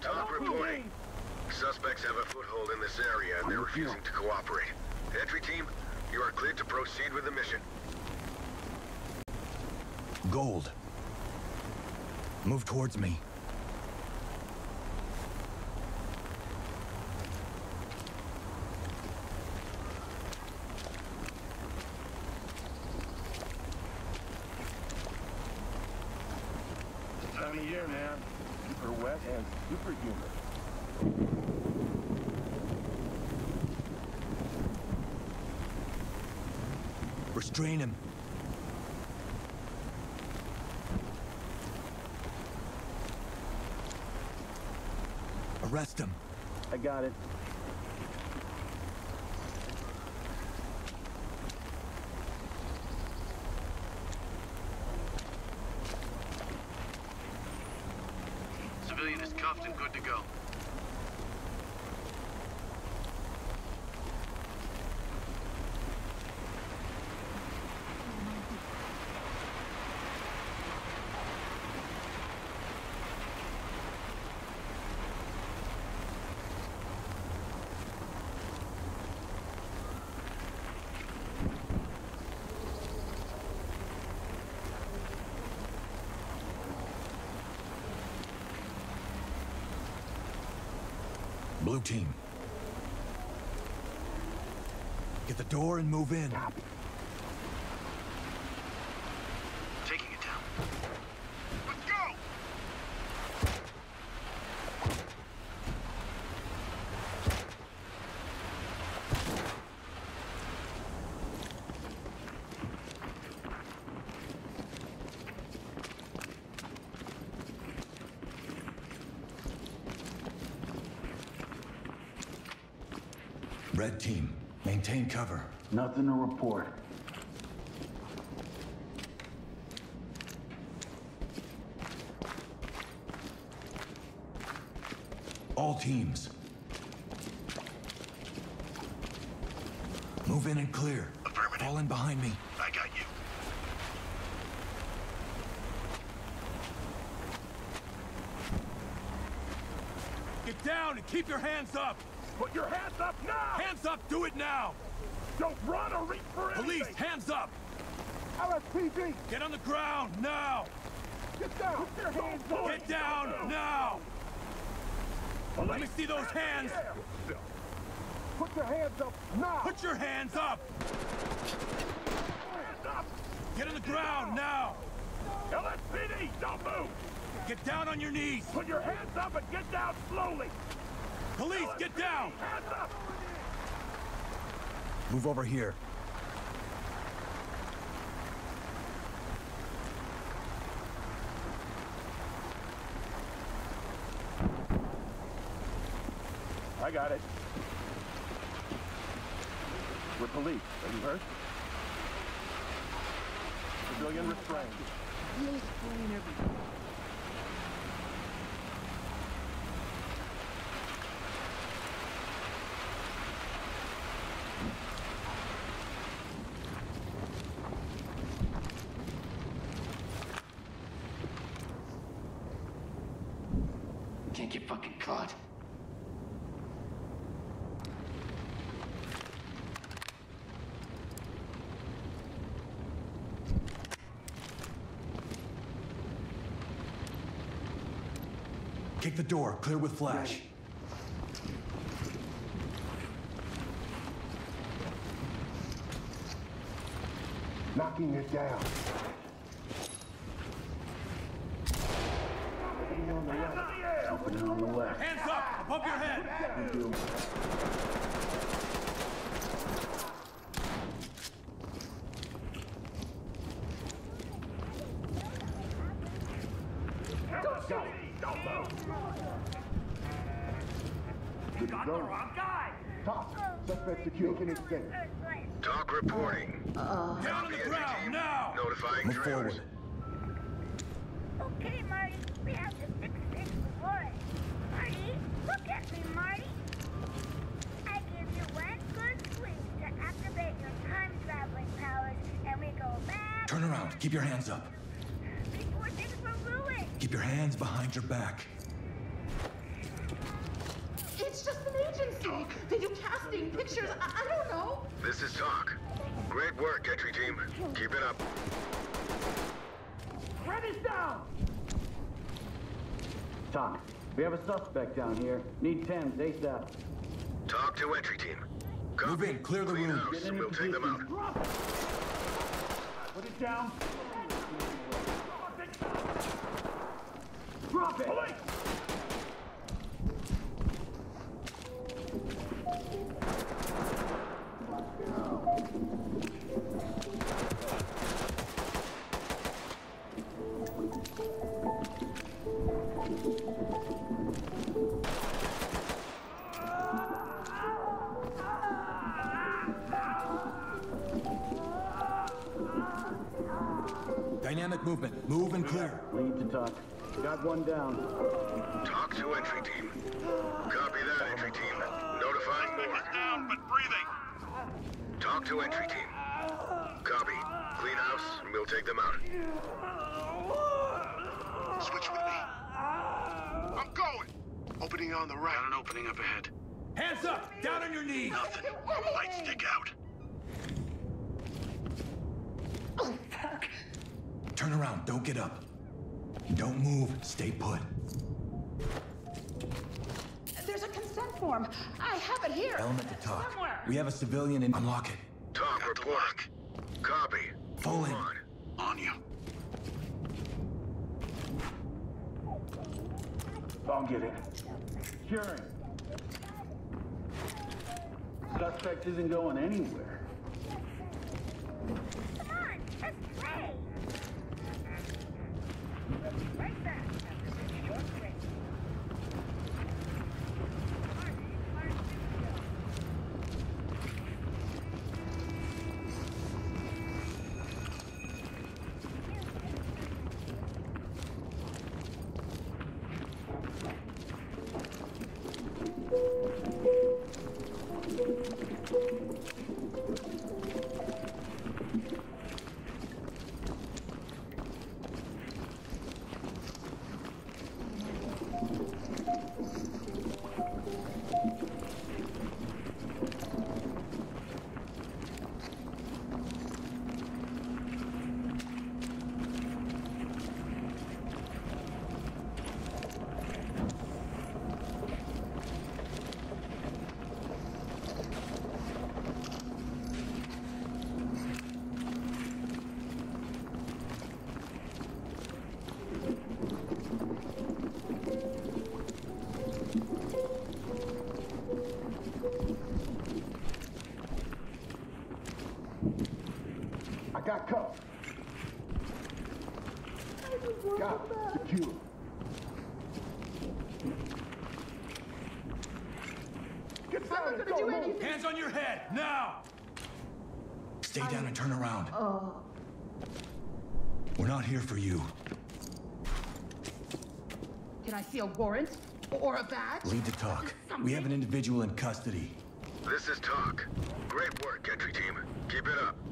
Talk reporting. Suspects have a foothold in this area and they're refusing to cooperate. Entry team, you are cleared to proceed with the mission. Gold. Move towards me. Time of year, man. Super wet and super humid. Restrain him. Arrest him. I got it. Civilian is cuffed and good to go. Blue team. Get the door and move in. Taking it down. Let's go! Red team, maintain cover. Nothing to report. All teams. Move in and clear. Affirmative. Fall in behind me. I got you. Get down and keep your hands up! Put your hands up now! Hands up, do it now! Don't run or reach for anything! Police, hands up! LSPD! Get on the ground, now! Get down! Put your hands up! Get down, now! Police, Let me see those hands! Put your hands up now! Put your hands up! Hands up! Get on the ground, now! LSPD, don't move! Get down on your knees! Put your hands up and get down slowly! Police, get down! Hands up! Move over here. I got it. We're police. Are you hurt? Civilian restrained. Can't get fucking caught. Kick the door, clear with flash. Knocking it down. Opening on the left. Hands up, above your head! Don't move. You got the wrong guy! Talk. Suspect secured. Making escape. Talk reporting. Down on the ground, now! Notifying Move trailers. forward. Okay, Marty, we have to fix this wood. Marty, look at me, Marty. I give you one good squeeze to activate your time-traveling powers, and we go back... Turn around, keep your hands up. Before things were ruined. Keep your hands behind your back. Brixley. They do casting, pictures, I don't know. This is Talk. Great work, entry team. Keep it up. Ready's down! Talk. We have a suspect down here. Need Thames ASAP. Talk to entry team. Copy. Move in, clear the Clean room. house, and we'll take them out. Drop it! Put it down. Drop it! Police! Dynamic movement. Move and clear. Lead to Talk. Got one down. Talk to entry team. Copy that, entry team. Notifying more. Down, but breathing. Talk to entry team. Copy. Clean house, and we'll take them out. Switch with me. I'm going. Opening on the right. Got an opening up ahead. Hands up! Down on your knees! Nothing. Light stick out. Oh, fuck. Turn around. Don't get up. Don't move. Stay put. There's a consent form. I have it here. Element to Talk. Somewhere. We have a civilian in. Unlock it. Talk, Got the report. lock. Copy. Fall in. On. On you. I'll get it. Securing. Suspect isn't going anywhere. Come on, let's play. Right back. George Brixley. I got cuffs. Got it. Secure. Get down and go, move. Hands on your head, now! Stay down and turn around. We're not here for you. Can I see a warrant? Or a badge? Lead to Talk. We have an individual in custody. This is Talk. Great work, entry team. Keep it up.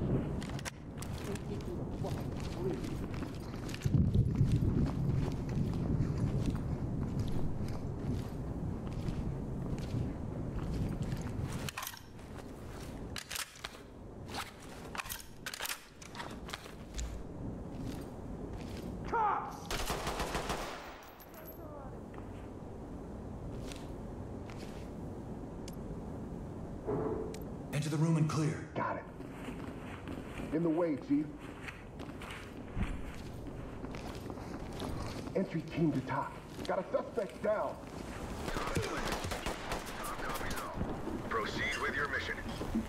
Enter the room and clear. Got it. In the way, Chief. Entry team to Talk. Got a suspect down. Talk copies all. Proceed with your mission.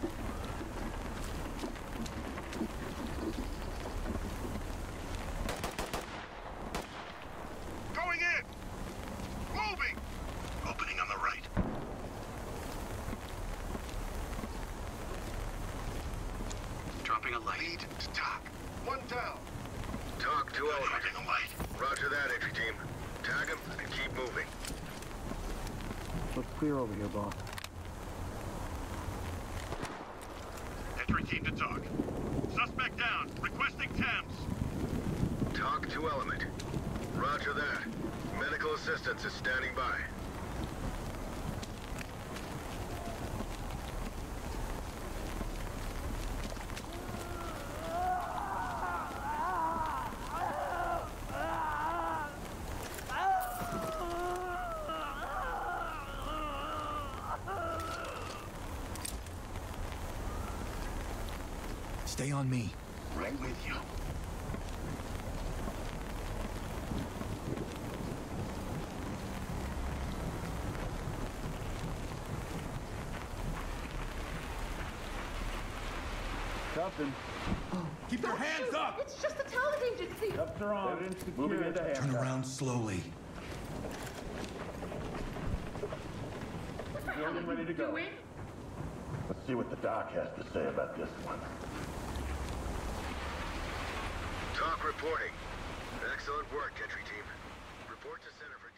Going in. Moving. Opening on the right. Dropping a light. Lead to Talk. One down. Talk to element. Dropping a light. Roger that, entry team. Tag him and keep moving. Looks clear over here, boss. Entry team to Talk. Suspect down. Requesting Thames. Talk to element. Roger that. Medical assistance is standing by. Stay on me. Right with you. Something. Keep your hands up! It's just a talent agency. Cuffs are on. Moving into handcuffs. Turn around slowly. Building ready to go. Let's see what the doc has to say about this one. Talk reporting. Excellent work, entry team. Report to center for